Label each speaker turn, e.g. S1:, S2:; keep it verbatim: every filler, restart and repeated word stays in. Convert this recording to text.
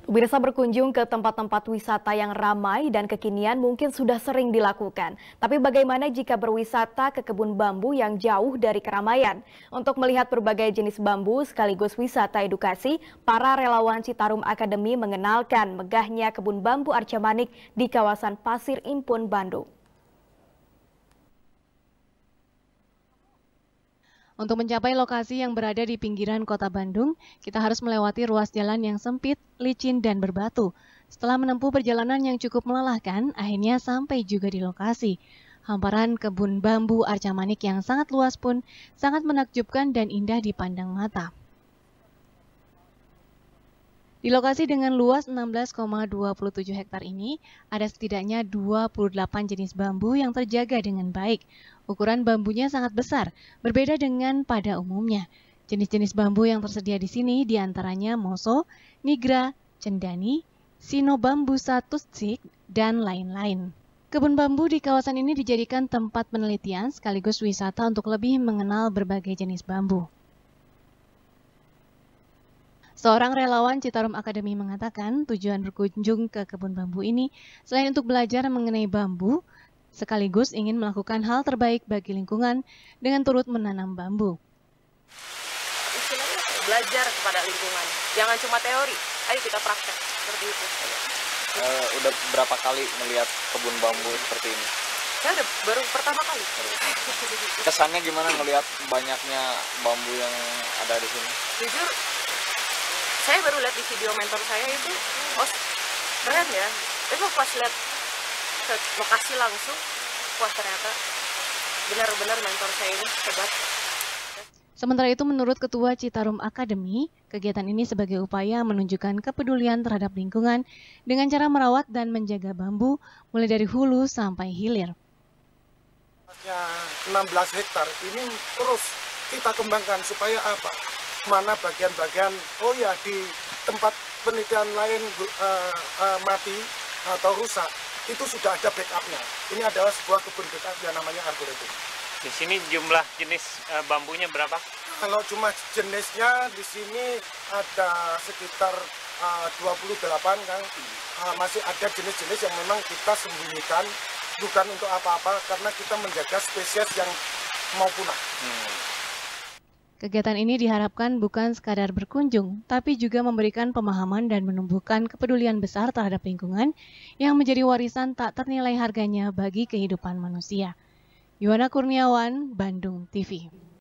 S1: Pemirsa, berkunjung ke tempat-tempat wisata yang ramai dan kekinian mungkin sudah sering dilakukan. Tapi bagaimana jika berwisata ke kebun bambu yang jauh dari keramaian? Untuk melihat berbagai jenis bambu sekaligus wisata edukasi, para relawan Citarum Academy mengenalkan megahnya kebun bambu Arca Manik di kawasan Pasir Impun, Bandung.
S2: Untuk mencapai lokasi yang berada di pinggiran kota Bandung, kita harus melewati ruas jalan yang sempit, licin, dan berbatu. Setelah menempuh perjalanan yang cukup melelahkan, akhirnya sampai juga di lokasi. Hamparan kebun bambu Arca Manik yang sangat luas pun sangat menakjubkan dan indah dipandang mata. Di lokasi dengan luas enam belas koma dua tujuh hektar ini, ada setidaknya dua puluh delapan jenis bambu yang terjaga dengan baik. Ukuran bambunya sangat besar, berbeda dengan pada umumnya. Jenis-jenis bambu yang tersedia di sini diantaranya moso, nigra, cendani, sinobambusa tusik, dan lain-lain. Kebun bambu di kawasan ini dijadikan tempat penelitian sekaligus wisata untuk lebih mengenal berbagai jenis bambu. Seorang relawan Citarum Academy mengatakan tujuan berkunjung ke kebun bambu ini selain untuk belajar mengenai bambu, sekaligus ingin melakukan hal terbaik bagi lingkungan dengan turut menanam bambu.
S3: Istilahnya belajar kepada lingkungan, jangan cuma teori, ayo kita praktek seperti itu.
S4: Uh, udah berapa kali melihat kebun bambu seperti ini?
S3: Saya udah baru pertama kali.
S4: Kesannya gimana melihat banyaknya bambu yang ada di sini?
S3: Jujur, saya baru lihat di video mentor saya itu, oh keren ya. Tapi pas lihat ke lokasi langsung, wah ternyata benar-benar mentor saya ini hebat.
S2: Sementara itu, menurut Ketua Citarum Academy, kegiatan ini sebagai upaya menunjukkan kepedulian terhadap lingkungan dengan cara merawat dan menjaga bambu mulai dari hulu sampai hilir.
S5: enam belas hektar ini terus kita kembangkan supaya apa? Mana bagian-bagian, oh ya di tempat penelitian lain uh, uh, mati atau rusak, itu sudah ada backupnya. Ini adalah sebuah kebun backup yang namanya arboretum.
S6: Di sini jumlah jenis uh, bambunya berapa?
S5: Kalau cuma jenisnya di sini ada sekitar uh, dua puluh delapan, Kang. Uh, masih ada jenis-jenis yang memang kita sembunyikan, bukan untuk apa-apa, karena kita menjaga spesies yang mau punah. Hmm.
S2: Kegiatan ini diharapkan bukan sekadar berkunjung, tapi juga memberikan pemahaman dan menumbuhkan kepedulian besar terhadap lingkungan yang menjadi warisan tak ternilai harganya bagi kehidupan manusia. Yuwana Kurniawan, Bandung T V.